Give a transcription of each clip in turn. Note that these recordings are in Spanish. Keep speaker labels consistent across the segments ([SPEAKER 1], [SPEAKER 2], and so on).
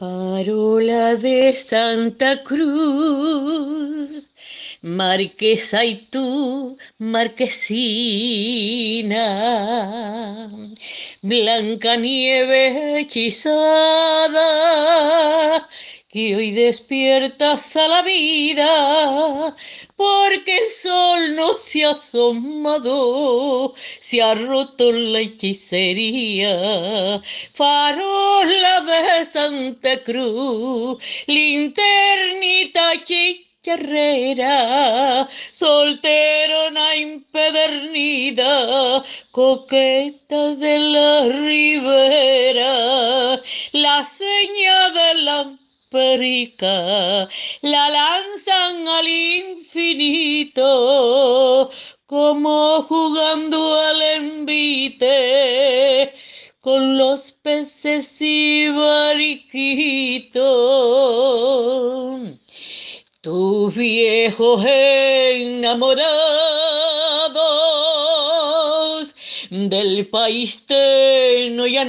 [SPEAKER 1] Farola de Santa Cruz, Marquesa y tú, Marquesina, Blanca nieve hechizada, que hoy despiertas a la vida, porque el sol no se ha asomado, se ha roto la hechicería. Farola de Santa Cruz, linternita chicharrera, solterona impedernida, coqueta de la ribera, la seña de la perica, la lanzan al infinito, como jugando al envite con los peces y bariquitos. Tus viejos enamorados del país teno y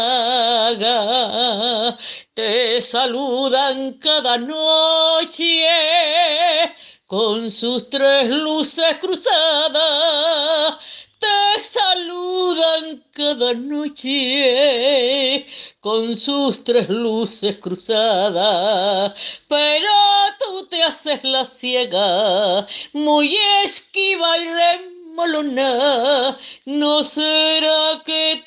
[SPEAKER 1] anaga te saludan cada noche con sus tres luces cruzadas. Te saludan cada noche con sus tres luces cruzadas, pero tú te haces la ciega, muy esquiva y remolona. ¿No será que